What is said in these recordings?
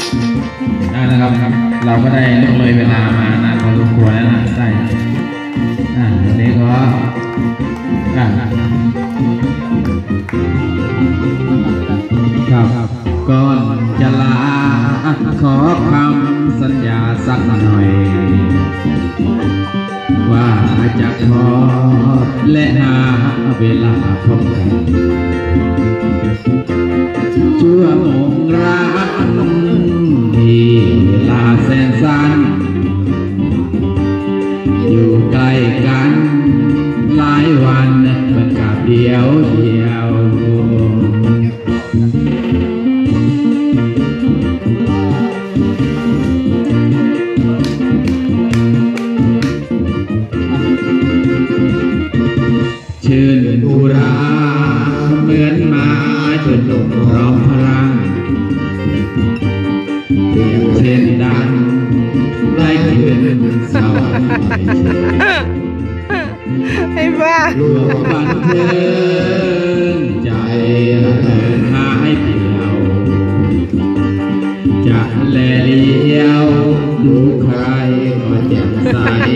ได้แล้วครับเราก็ได้ล่วงเลยเวลามานานพอสมควรแล้วนะได้วันนี้ก็ครับก่อนจะลาขอคำสัญญาสักหน่อยว่าจะขอและหาเวลาพบกันชั่วโมงรักที่เวลาแสนสั้นอยู่ใกล้กันหลายวันเหมือนกับเดียวชื่นอุราเหมือนมาจนลงพร้อมพลังเพียงเช่นดังได้คืนเศร้าให้บ้าลวงบันเทิงใจระเหินหายเปลี่ยวจะแลเลี้ยวดูใครก็แจ่มใส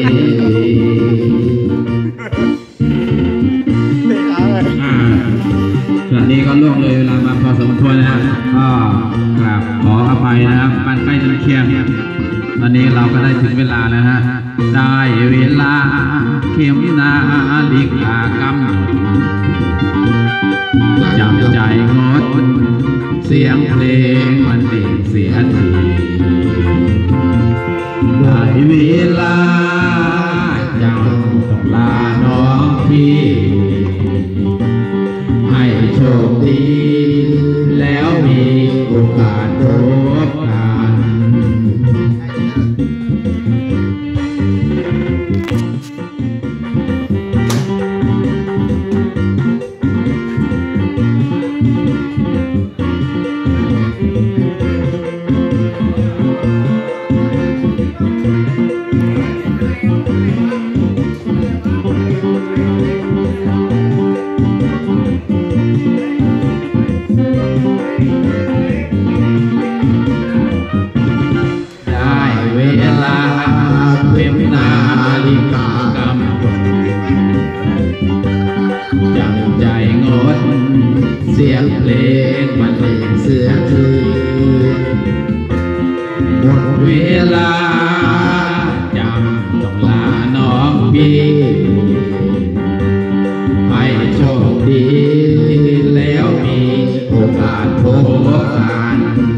ส่วนนี้ก็ล่วงเลยเวลามาพอสมควรนะครับก็กราบขออภัยนะครับมันใกล้จนเคียงตอนนี้เราก็ได้ถึงเวลาแล้วฮะได้เวลาเข็มนาฬิกากำหนดจำใจงดเสียงเพลงมันดิ่งเสียทีได้เวลาเจ้าต้องลาน้องพี่ให้โชคดีแล้วมีโอกาสพบกันเสียงเพลงมันเพลงเสือทีหมดเวลาจำต้องลาน้องพี่ให้โชคดีแล้วมีโอกาสพบกัน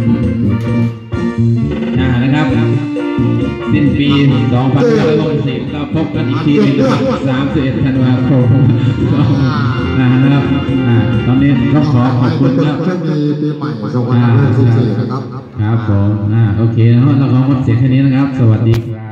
นะครับสิ้นปี2560เราพบกันอีกทีใน31 ธันวาคมนะครับตอนนี้ต้องขอบคุณครับช่วงนี้ปีใหม่2564นะครับครับผมโอเคนะเราขอหมดเสียงแค่นี้นะครับสวัสดีครับ